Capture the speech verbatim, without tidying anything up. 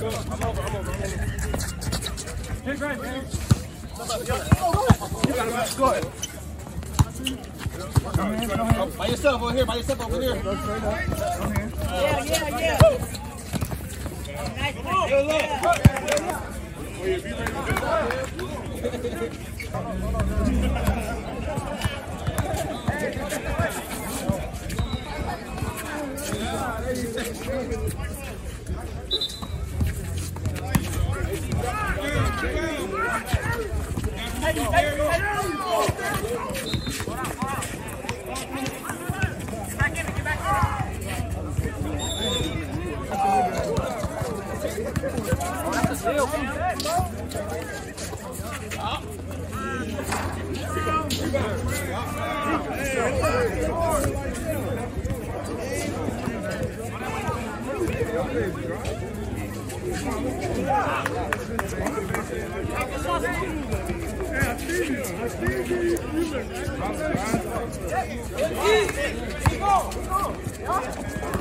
I'm over, I'm over. Hey, great, man. You got him. Go ahead. By yourself over here, by yourself over here. Yeah, yeah, yeah. Nice one. Good luck. Go, go.